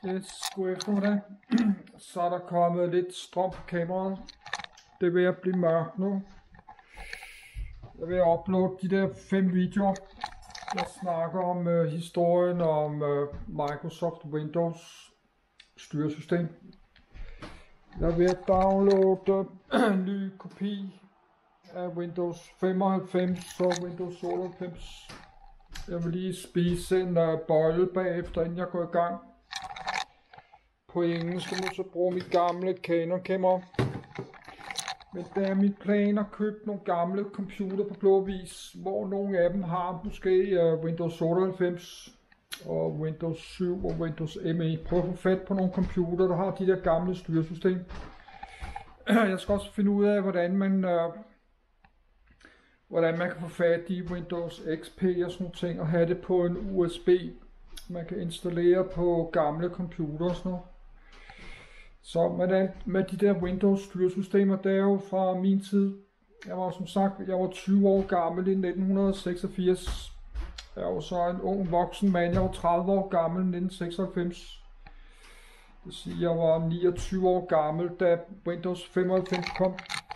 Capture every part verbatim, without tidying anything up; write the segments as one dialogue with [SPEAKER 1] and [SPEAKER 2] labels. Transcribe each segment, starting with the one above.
[SPEAKER 1] Yes, god eftermiddag. Så er der kommet lidt strøm på kameraet. Det er ved at blive mørkt nu. Jeg vil uploade de der fem videoer. Jeg snakker om uh, historien om uh, Microsoft Windows styresystem. Jeg vil downloade en ny kopi af Windows femoghalvfems og Windows otteoghalvfems. Jeg vil lige spise en uh, bøjle bagefter, inden jeg går i gang. På engelsk skal man så bruge mit gamle Canon-kamera. Men det er mit plan at købe nogle gamle computer på blå vis, hvor nogle af dem har måske uh, Windows otteoghalvfems og Windows syv og Windows M E. Prøv at få fat på nogle computer, der har de der gamle styresystem. Jeg skal også finde ud af, hvordan man, uh, hvordan man kan få fat i Windows X P og sådan nogle ting, og have det på en U S B. Man kan installere på gamle computer og sådan noget. Så med, den, med de der Windows styresystemer, det er jo fra min tid. Jeg var som sagt, jeg var tyve år gammel i nitten seksogfirs. Jeg var så en ung voksen mand, jeg var tredive år gammel i nitten seksoghalvfems. Det vil sige, jeg var niogtyve år gammel, da Windows femoghalvfems kom.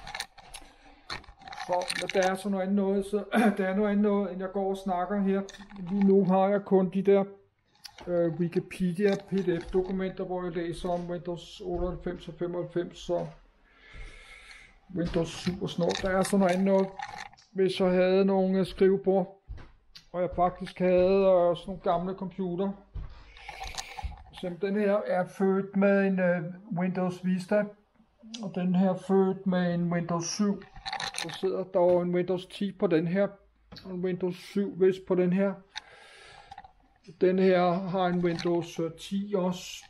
[SPEAKER 1] Så der er så noget andet noget, så der er noget andet noget, end jeg går og snakker her. Lige nu har jeg kun de der Uh, Wikipedia P D F dokumenter, hvor jeg læser om Windows otteoghalvfems og femoghalvfems og Windows syv og sådan noget. Der er sådan noget andet noget, hvis jeg havde nogle skrivebord, og jeg faktisk havde uh, sådan nogle gamle computer. Så den her er født med en uh, Windows Vista, og den her er født med en Windows syv. Så sidder der en Windows ti på den her, og en Windows syv vist på den her. Den her har en Windows ti også.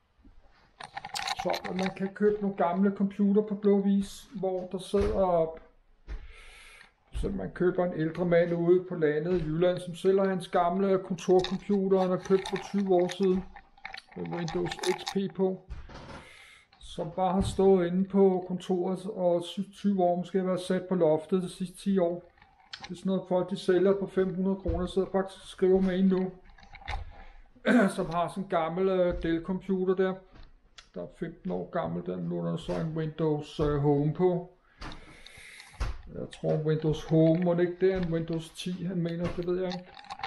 [SPEAKER 1] Så man kan købe nogle gamle computer på blå vis, hvor der sidder, så man køber en ældre mand ude på landet i Jylland, som sælger hans gamle kontorcomputer, han har købt for tyve år siden, med Windows X P på, som bare har stået inde på kontoret og tyve år, måske har været sat på loftet de sidste ti år. Det er sådan noget folk, de sælger på fem hundrede kroner, så jeg faktisk skriver med en nu, som har sådan en gammel uh, Dell-computer der, der er femten år gammel, der nu er der så en Windows uh, Home på. Jeg tror Windows Home, må det ikke det er en Windows ti, han mener, det ved jeg ikke.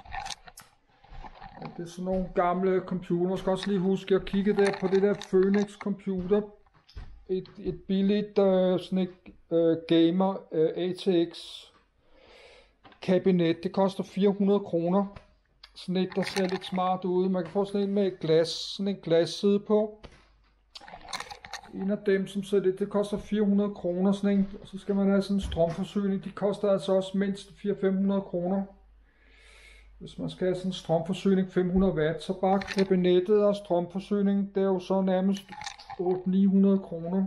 [SPEAKER 1] Ja, det er sådan nogle gamle computer. Jeg skal også lige huske at kigge der på det der Phoenix computer. Et, et billigt uh, sådan et uh, gamer uh, A T X kabinet, det koster fire hundrede kroner. Sådan et, der ser lidt smart ud. Man kan få sådan en med et glas, sådan en glasside på. En af dem, som ser det, det koster fire hundrede kroner, sådan en. Og så skal man have sådan en strømforsyning. De koster altså også mindst fire til fem hundrede kroner. Hvis man skal have sådan en strømforsyning, fem hundrede watt, så bare kabinettet og strømforsyning, det er jo så nærmest otte til ni hundrede kroner.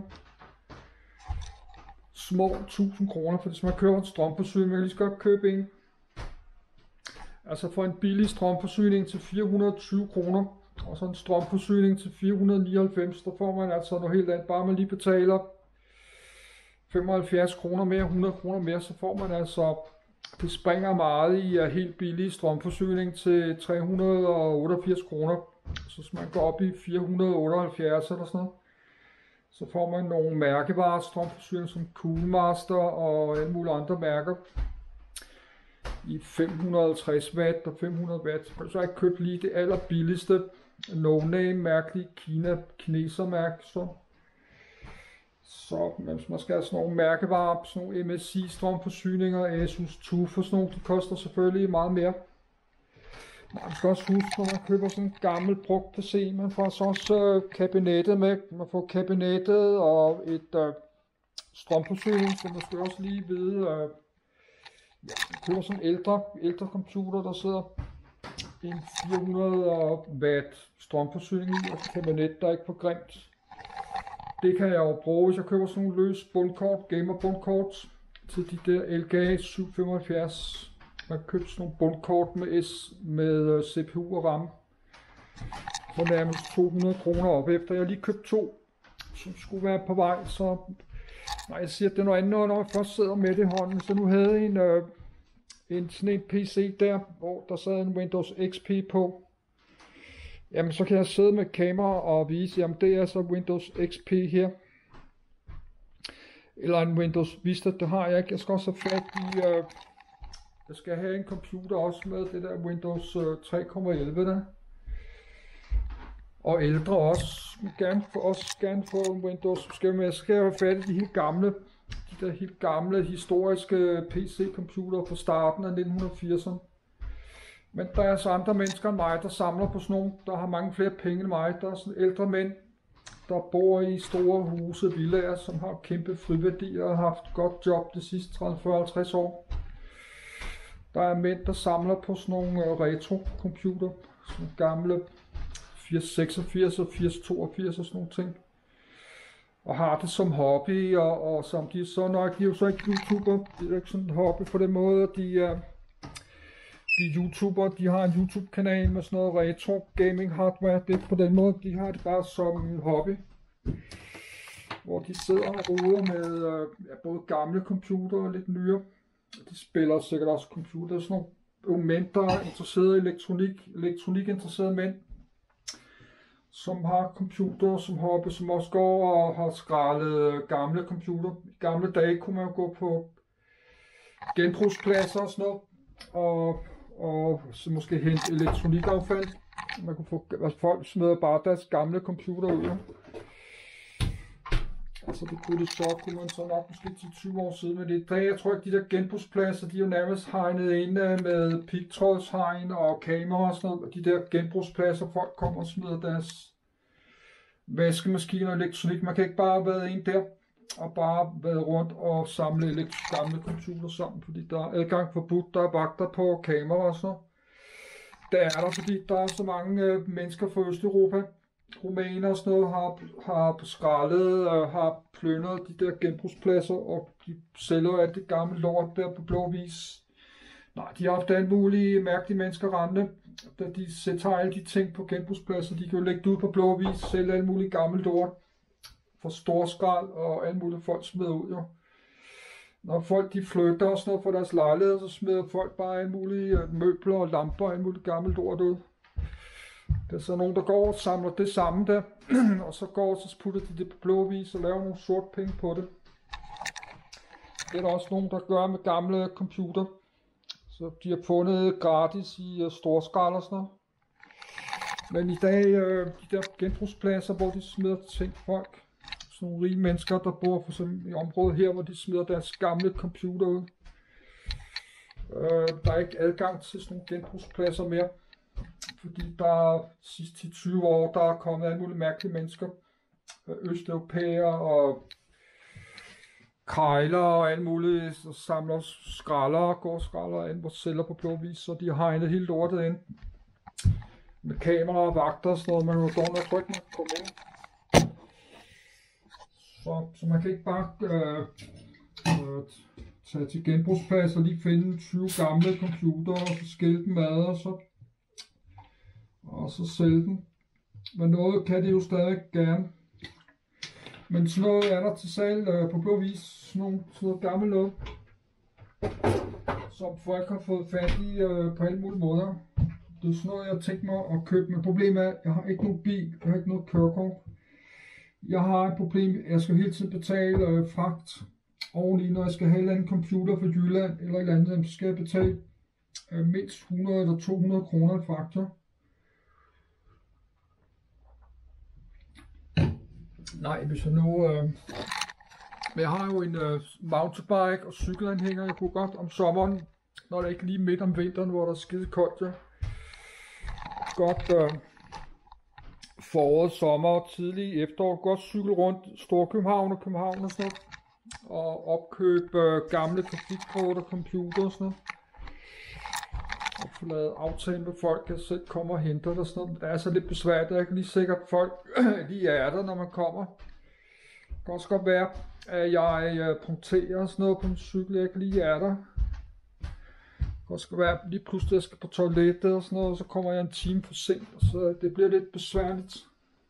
[SPEAKER 1] Små tusind kroner, for hvis man køber en strømforsyning, man kan lige så godt købe en. Altså for en billig strømforsyning til fire hundrede og tyve kroner, og så en strømforsyning til fire hundrede og nioghalvfems, der får man altså noget helt andet. Bare man lige betaler femoghalvfjerds kroner mere, hundrede kroner mere, så får man altså, det springer meget i en helt billig strømforsyning til tre hundrede og otteogfirs kroner. Så hvis man går op i fire hundrede og otteoghalvfjerds eller sådan noget, så får man nogle mærkevarer strømforsyning som Coolmaster og alle mulige andre mærker i fem hundrede og halvtreds watt og fem hundrede watt. Så har jeg købt lige det allerbilligste no-name mærkelige Kina kinesermærke. Så, så hvis man skal have sådan nogle mærkevarer, sådan nogle M S I strømforsyninger, Asus TUF og sådan nogle, de koster selvfølgelig meget mere. Man skal også huske, når man køber sådan en gammel brugt P C, man får så også uh, kabinettet med. Man får kabinettet og et uh, strømforsyning, så man skal også lige vide, uh, ja, man køber sådan en ældre, ældre computer, der sidder en fire hundrede watt strømforsyning i, og kabinet, der er ikke for grimt. Det kan jeg jo bruge, hvis jeg køber sådan nogle løs bundkort, gamer bundkort, til de der L G A syv femoghalvfjerds. Man kan købe sådan nogle bundkort med S med C P U og RAM for nærmest to hundrede kroner op efter. Jeg har lige købt to, som skulle være på vej, så nej, jeg siger, at det er noget andet, når jeg først sidder med det i hånden. Så nu havde jeg en, øh, en sådan en P C der, hvor der sad en Windows X P på. Jamen, så kan jeg sidde med kamera og vise, jamen det er så Windows X P her. Eller en Windows Vista, det har jeg ikke. Jeg skal også have fat i, øh, jeg skal have en computer også med det der Windows øh, tre komma elleve der. Og ældre også. Gerne for, også gerne få en Windows. Skal jeg skal have fat i de helt gamle, de der helt gamle historiske P C-computere fra starten af nitten firserne. Men der er så andre mennesker end mig, der samler på sådan nogle, der har mange flere penge end mig. Der er sådan ældre mænd, der bor i store huse, villaer, som har kæmpe friværdier og har haft godt job de sidste tredive, fyrre, halvtreds år. Der er mænd, der samler på sådan nogle retro-computer, sådan nogle gamle firs seksogfirs og firs toogfirs og sådan nogle ting. Og har det som hobby, og, og som de så nok, de er jo så ikke YouTuber, det er ikke sådan en hobby på den måde, de er... De YouTuber, de har en YouTube-kanal med sådan noget retro gaming hardware, det er på den måde, de har det bare som en hobby. Hvor de sidder og roder med øh, ja, både gamle computere og lidt nyere. De spiller sikkert også computer, sådan nogle unge mænd, der er interesserede i elektronik, elektronik-interesserede mænd, som har computer som hobby, som også går og har skrællet gamle computer. I gamle dage kunne man jo gå på genbrugspladser og sådan noget, og og så måske hente elektronikaffald. Man kunne få, altså folk smider bare deres gamle computer ud. Altså det kunne det så, kunne man så nok måske ti til tyve år siden med det. Der, jeg tror ikke, de der genbrugspladser, de er jo nærmest hegnet inde med pigtrådshegn og kamera og sådan noget. Og de der genbrugspladser, folk kommer og smider deres vaskemaskiner og elektronik. Man kan ikke bare være en der og bare være rundt og samle gamle computer sammen, fordi der er adgang forbudt, der er vagter på kamera og så. Det er der, fordi der er så mange øh, mennesker fra Østeuropa, rumæner og sådan noget, har, har skrællet og har plyndret de der genbrugspladser, og de sælger alt det gamle lort der på blå vis. Nej, de har haft alle mulige mærkelige mennesker rende, da de tager alle de ting på genbrugspladser, de kan jo lægge det ud på blå vis, sælge alle mulige gamle lort for storskrald, og alle mulige folk smider ud jo. Når folk de flytter og sådan noget fra deres lejlighed, så smider folk bare alle mulige møbler og lamper og alle mulige gamle lort ud. Der er så nogen, der går og samler det sammen der, og så går og så putter de det på blå vis og laver nogle sort penge på det. Det er der også nogen, der gør med gamle computer. Så de har fundet gratis i uh, storskrald og sådan noget. Men i dag, øh, de der genbrugspladser, hvor de smider ting folk, sådan nogle rige mennesker, der bor for sådan i området her, hvor de smider deres gamle computer ud. Øh, der er ikke adgang til sådan nogle genbrugspladser mere, fordi der er sidste ti til tyve år, der er kommet alle mulige mærkelige mennesker, østeuropæer og krejler og alt muligt, så samler skralder, går skralder ind, hvor sælger på blå vis, så de har hegnet hele lortet ind med kamera og vagter og sådan noget, man må gå under trykke, man kan komme ind. Så, så man kan ikke bare øh, øh, tage til genbrugsplads og lige finde tyve gamle computere og så skille dem ad og så, og så sælge dem. Men noget kan det jo stadig gerne. Men sådan noget er der til salg øh, på blå vis, sådan nogle, sådan noget gammelt noget, som folk har fået fat i øh, på alle mulige måder. Det er sådan noget, jeg har tænkt mig at købe, men problemet er, at jeg har ikke nogen bil, jeg har ikke noget kørekort. Jeg har et problem, jeg skal hele tiden betale øh, fragt oveni, når jeg skal have en eller anden computer fra Jylland eller et eller andet, så skal jeg betale øh, mindst hundrede eller to hundrede kroner i fragter. Nej, hvis jeg nu... Øh... Men jeg har jo en øh, mountainbike og cykelanhænger, jeg kunne godt om sommeren, når det er ikke lige midt om vinteren, hvor der er skide koldt, ja. Godt øh, foråret, sommer, tidlig efterår, godt cykle rundt Storkøbenhavn og København og sådan noget, og opkøbe øh, gamle grafikkort og computer og sådan noget. Og få lavet aftale med folk, jeg selv kommer og henter det og sådan noget. Det er så lidt besværligt, jeg kan lige sikkert folk lige er der, når man kommer. Det kan også godt være, at jeg øh, punkterer sådan noget på en cykel, jeg kan lige er der. Det kan også være, at lige pludselig jeg skal på toilettet og sådan noget, og så kommer jeg en time for sent, så det bliver lidt besværligt.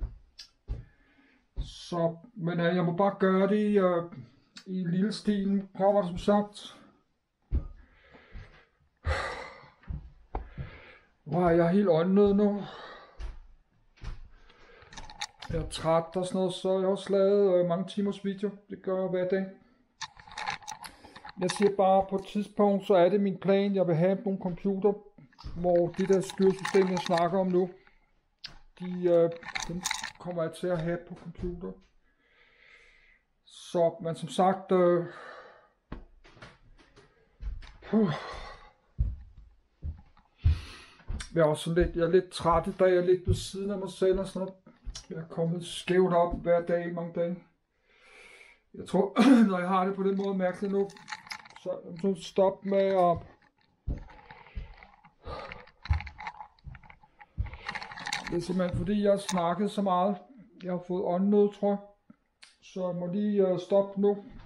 [SPEAKER 1] Så, men øh, jeg må bare gøre det i, øh, i lille stil. Prøver det som sagt. Wow, jeg er helt åndenød nu. jeg er træt og sådan noget, så jeg har også lavet øh, mange timers video. Det gør jeg hver dag. Jeg siger bare, på et tidspunkt, så er det min plan, jeg vil have nogle computer, hvor det der styresystem, jeg snakker om nu, de, øh, dem kommer jeg til at have på computer. Så, men som sagt, øh, uh, jeg er også sådan lidt, jeg er lidt træt i dag, jeg er lidt ved siden af mig selv og sådan noget. Jeg er kommet skævt op hver dag i mange dage. Jeg tror, når jeg har det på den måde mærkeligt nu, så jeg må stoppe med at... Det er simpelthen fordi, jeg har snakket så meget. Jeg har fået åndenød, tror jeg. Så jeg må lige uh, stoppe nu.